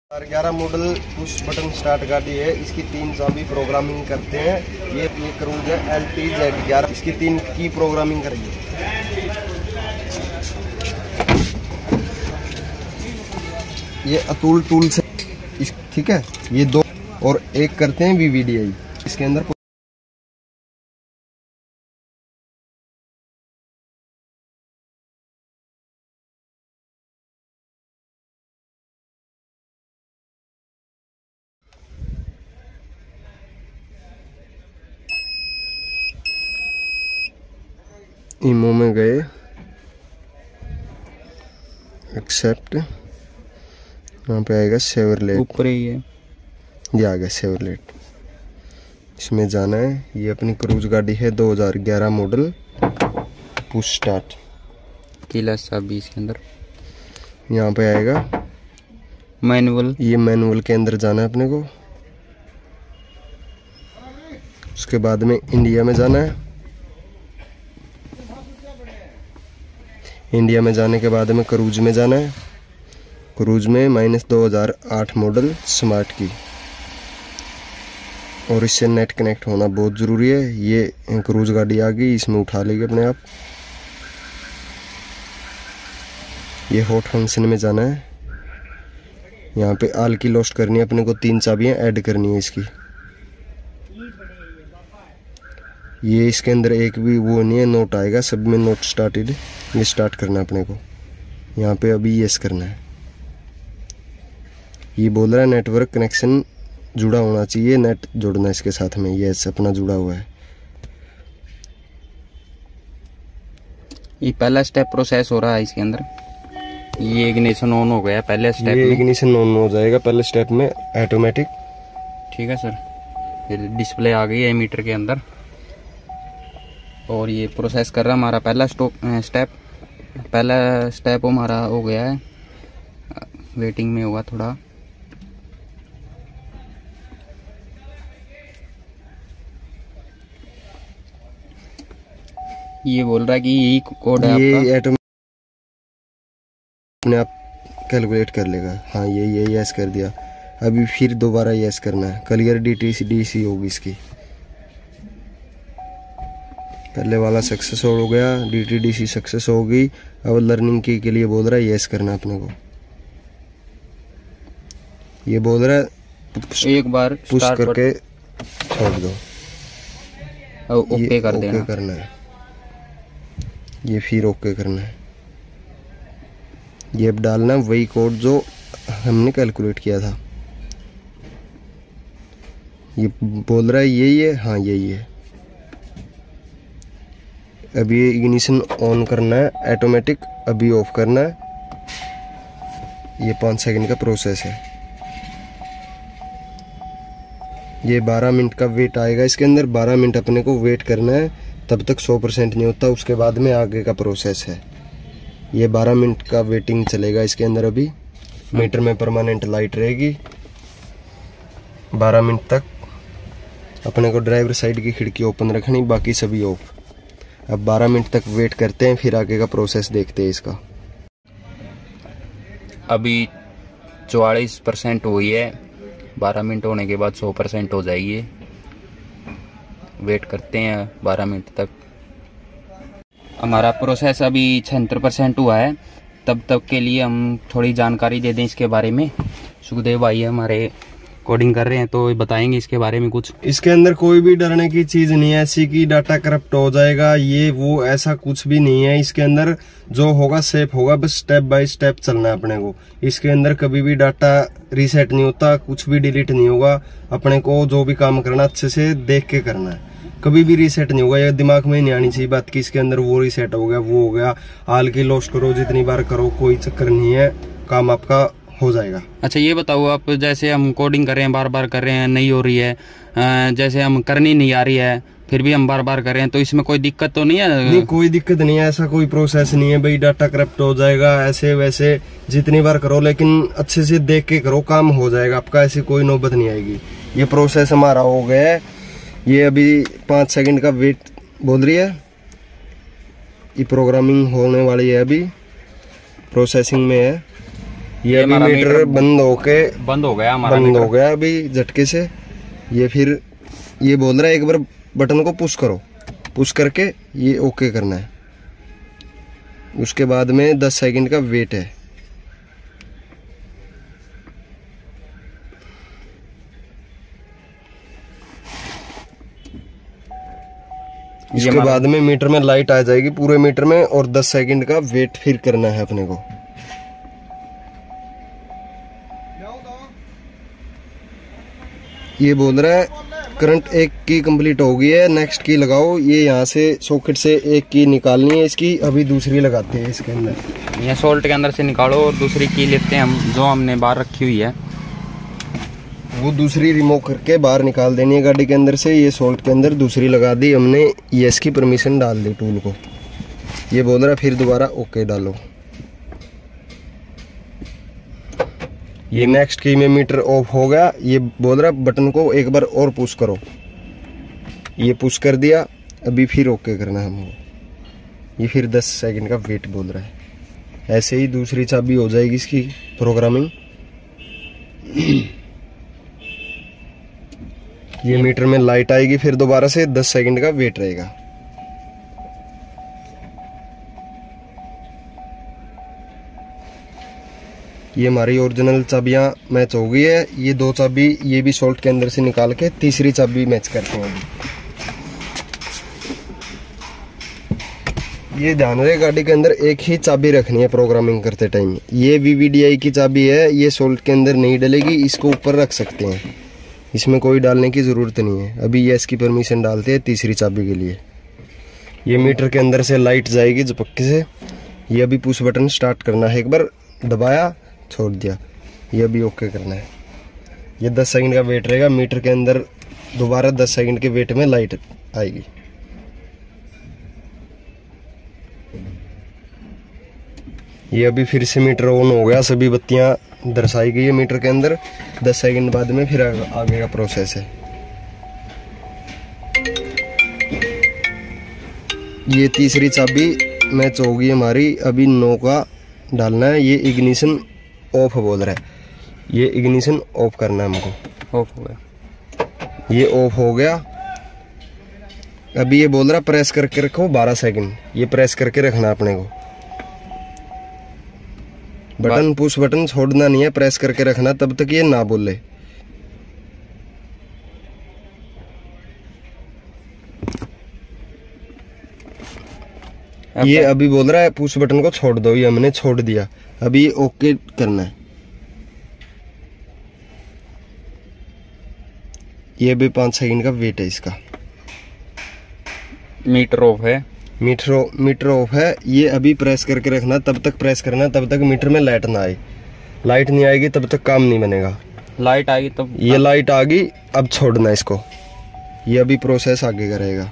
11 model push button start गाड़ी है। इसकी 3 चाबी प्रोग्रामिंग करते हैं। ये क्रूज है LTZ11। इसकी 3 की प्रोग्रामिंग करेंगे। ये अतुल टूल से ठीक है। ये 2 और 1 करते हैं VVDI। इसके अंदर इमो में गए, एक्सेप्ट, यहाँ पे आएगा सेवरलेट, ऊपर ही है, ये आ गया सेवरलेट। इसमें जाना है। ये अपनी क्रूज गाड़ी है 2011 मॉडल पुश स्टार्ट। किला चाबी इसके अंदर, यहाँ पे आएगा मैनुअल। ये मैनुअल के अंदर जाना है अपने को। उसके बाद में इंडिया में जाना है। इंडिया में जाने के बाद में क्रूज में जाना है। क्रूज में -2008 मॉडल स्मार्ट की, और इससे नेट कनेक्ट होना बहुत ज़रूरी है। ये क्रूज गाड़ी आ गई, इसमें उठा लेगी अपने आप। ये हॉट फंक्शन में जाना है। यहाँ पे आल की लोस्ट करनी है अपने को। 3 चाबियाँ ऐड करनी है इसकी। ये इसके अंदर एक भी वो नहीं है, नोट आएगा सब में, नोट स्टार्टेड। ये स्टार्ट करना है अपने को। यहाँ पे अभी यस करना है। ये बोल रहा है नेटवर्क कनेक्शन जुड़ा होना चाहिए, नेट जोड़ना है इसके साथ में। यस अपना जुड़ा हुआ है। ये पहला स्टेप प्रोसेस हो रहा है इसके अंदर। ये इग्निशन ऑन हो गया पहले स्टेप में। इग्निशन ऑन हो जाएगा पहले स्टेप में ऑटोमेटिक। ठीक है सर। फिर डिस्प्ले आ गई है मीटर के अंदर, और ये प्रोसेस कर रहा है हमारा पहला स्टेप। पहला स्टेप हमारा हो गया है, वेटिंग में होगा थोड़ा। ये बोल रहा है कि यही कोड है ये आपका। अपने आप कैलकुलेट कर लेगा। हाँ ये यस कर दिया। अभी फिर दोबारा यस करना है। क्लियर DTC होगी इसकी। पहले वाला सक्सेस हो गया, DTDC सक्सेस हो गई। अब लर्निंग की के लिए बोल रहा है यस करना अपने को। ये बोल रहा है एक बार पुश करके छोड़ दो, ओके कर देना। ओके करना है। ये फिर ओके करना है। ये अब डालना वही कोड जो हमने कैलकुलेट किया था। ये बोल रहा है यही है। हाँ यही है। अभी इग्निशन ऑन करना है ऑटोमेटिक, अभी ऑफ करना है। ये 5 सेकंड का प्रोसेस है। ये 12 मिनट का वेट आएगा इसके अंदर। 12 मिनट अपने को वेट करना है, तब तक 100% नहीं होता। उसके बाद में आगे का प्रोसेस है। ये 12 मिनट का वेटिंग चलेगा इसके अंदर। अभी मीटर में परमानेंट लाइट रहेगी 12 मिनट तक। अपने को ड्राइवर साइड की खिड़की ओपन रखनी, बाकी सभी ऑफ। अब 12 मिनट तक वेट करते हैं, फिर आगे का प्रोसेस देखते हैं इसका। अभी 44% हुई है। 12 मिनट होने के बाद 100% हो जाएगी। वेट करते हैं 12 मिनट तक। हमारा प्रोसेस अभी 76% हुआ है। तब तक के लिए हम थोड़ी जानकारी दे दें इसके बारे में। सुखदेव भाई हमारे कोडिंग कर रहे हैं, तो बताएंगे इसके बारे में कुछ। इसके अंदर कोई भी डरने की चीज नहीं है ऐसी कि डाटा करप्ट हो जाएगा, ये वो ऐसा कुछ भी नहीं है। इसके अंदर जो होगा सेफ होगा, बस स्टेप बाय स्टेप चलना है अपने को। इसके अंदर कभी भी डाटा रीसेट नहीं होता, कुछ भी डिलीट नहीं होगा। अपने को जो भी काम करना अच्छे से देख के करना है। कभी भी रीसेट नहीं होगा। ये दिमाग में नहीं आनी चाहिए बात कि इसके अंदर वो रीसेट हो गया, वो हो गया। हाल की लॉस करो, जितनी बार करो, कोई चक्कर नहीं है। काम आपका हो जाएगा। अच्छा ये बताओ आप, जैसे हम कोडिंग कर रहे हैं, बार बार कर रहे हैं, नहीं हो रही है, जैसे हम करनी नहीं आ रही है, फिर भी हम बार बार कर रहे हैं, तो इसमें कोई दिक्कत तो नहीं है? नहीं, कोई दिक्कत नहीं है। ऐसा कोई प्रोसेस नहीं है भाई डाटा करप्ट हो जाएगा ऐसे वैसे। जितनी बार करो, लेकिन अच्छे से देख के करो, काम हो जाएगा आपका। ऐसी कोई नौबत नहीं आएगी। ये प्रोसेस हमारा हो गया है। ये अभी 5 सेकंड का वेट बोल रही है। ये प्रोग्रामिंग होने वाली है, अभी प्रोसेसिंग में है। ये अभी मीटर बंद हो गया हमारा, बंद हो गया अभी झटके से। ये फिर ये बोल रहा है एक बार बटन को पुश करो, पुश करके ये ओके करना है। उसके बाद में 10 सेकंड का वेट है। इसके बाद में मीटर में लाइट आ जाएगी पूरे मीटर में, और 10 सेकंड का वेट फिर करना है अपने को। ये बोल रहा है करंट एक की कंप्लीट हो गई है, नेक्स्ट की लगाओ। ये यहाँ से सॉकेट से एक की निकालनी है इसकी, अभी दूसरी लगाते हैं इसके अंदर। ये सोल्ट के अंदर से निकालो और दूसरी की लेते हैं हम, जो हमने बाहर रखी हुई है वो दूसरी रिमूव करके बाहर निकाल देनी है गाड़ी के अंदर से। ये सोल्ट के अंदर दूसरी लगा दी हमने, यस की परमिशन डाल दी टूल को। ये बोल रहा फिर दोबारा ओके डालो। ये नेक्स्ट की में मीटर ऑफ हो गया। ये बोल रहा बटन को एक बार और पुश करो, ये पुश कर दिया, अभी फिर ओके करना है हमको। ये फिर 10 सेकंड का वेट बोल रहा है। ऐसे ही दूसरी चाबी हो जाएगी इसकी प्रोग्रामिंग। ये मीटर में लाइट आएगी, फिर दोबारा से 10 सेकंड का वेट रहेगा। ये हमारी ओरिजिनल चाबियां मैच हो गई है। ये 2 चाबी ये भी सोल्ट के अंदर से निकाल के तीसरी चाबी मैच करते हैं अभी। ये ध्यान रहे गाड़ी के अंदर एक ही चाबी रखनी है प्रोग्रामिंग करते टाइम। ये VVDI की चाबी है, ये सोल्ट के अंदर नहीं डलेगी, इसको ऊपर रख सकते हैं, इसमें कोई डालने की ज़रूरत नहीं है। अभी ये इसकी परमिशन डालते हैं तीसरी चाबी के लिए। ये मीटर के अंदर से लाइट जाएगी झपक्के से। ये अभी पुश बटन स्टार्ट करना है, एक बार दबाया छोड़ दिया, ये अभी ओके करना है। ये 10 सेकंड का वेट रहेगा। मीटर के अंदर दोबारा 10 सेकंड के वेट में लाइट आएगी। ये अभी फिर से मीटर ऑन हो गया, सभी बत्तियां दर्शाई गई है मीटर के अंदर। 10 सेकंड बाद में फिर आगे का प्रोसेस है। ये तीसरी चाबी मैच होगी हमारी, अभी 9 का डालना है। ये इग्निशन ऑफ बोल रहा है, ये इग्निशन ऑफ करना है हमको। ऑफ हो गया, ये ऑफ हो गया। अभी ये बोल रहा प्रेस करके रखो 12 सेकंड, ये प्रेस करके रखना अपने को। बटन पुश बटन छोड़ना नहीं है, प्रेस करके रखना तब तक ये ना बोले। ये अभी बोल रहा है पुश बटन को छोड़ दो, ये हमने छोड़ दिया। अभी ओके करना है। ये भी 5 सेकंड का वेट है इसका। मीटर ऑफ है, मीटर ऑफ है। ये अभी प्रेस करके रखना, तब तक प्रेस करना तब तक मीटर में लाइट ना आए। लाइट नहीं आएगी तब तक काम नहीं बनेगा। लाइट आएगी तब, ये लाइट आ गई, अब छोड़ना इसको। ये अभी प्रोसेस आगे करेगा।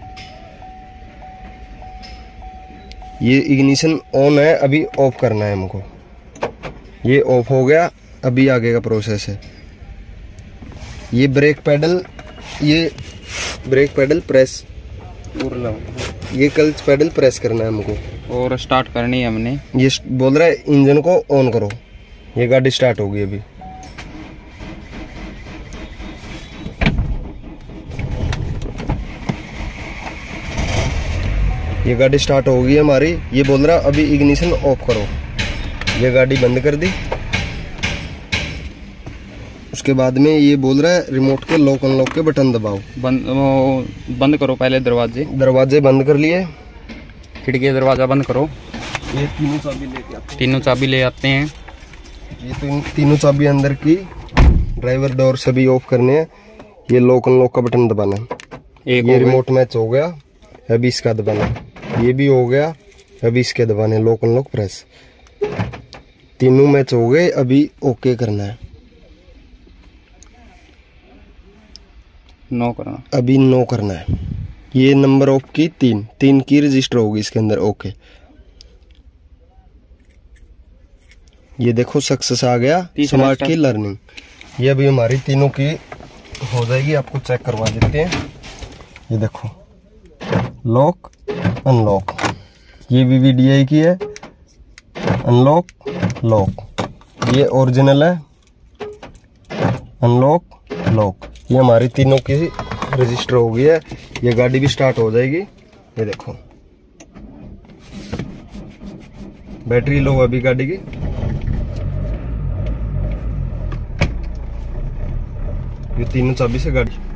ये इग्निशन ऑन है, अभी ऑफ करना है हमको। ये ऑफ हो गया, अभी आगे का प्रोसेस है। ये ब्रेक पैडल प्रेस, ये क्लच पैडल प्रेस करना है हमको और स्टार्ट करनी है हमने। ये बोल रहा है इंजन को ऑन करो। ये गाड़ी स्टार्ट होगी अभी। ये गाड़ी स्टार्ट हो गई है हमारी। ये बोल रहा अभी इग्निशन ऑफ करो। ये गाड़ी बंद कर दी। उसके बाद में ये बोल रहा है रिमोट के लॉक अनलॉक के बटन दबाओ। बंद करो पहले दरवाजे बंद कर लिए। खिड़की दरवाजा बंद करो। ये तीनों चाबी ले आते हैं। ये तीनों चाबी अंदर की, ड्राइवर डोर सभी ऑफ करने हैं। ये लॉक अनलॉक का बटन दबाना है। ये रिमोट मैच हो गया, अभी इसका दबाना। ये भी हो गया, अभी इसके दबाने लॉक अनलॉक प्रेस। तीनों मैच हो गए, अभी ओके करना है। नो करना, अभी नो करना है। ये नंबर ऑफ की 3 की रजिस्टर होगी इसके अंदर। ओके, ये देखो सक्सेस आ गया स्मार्ट की लर्निंग। ये अभी हमारी तीनों की हो जाएगी, आपको चेक करवा देते हैं। ये देखो लॉक अनलॉक, ये VVDI की है। अनलॉक लॉक, ये ओरिजिनल है, अनलॉक, लॉक, ये हमारी तीनों की रजिस्टर हो गई है। ये गाड़ी भी स्टार्ट हो जाएगी। ये देखो बैटरी लो अभी गाड़ी की। ये तीनों चाबी से गाड़ी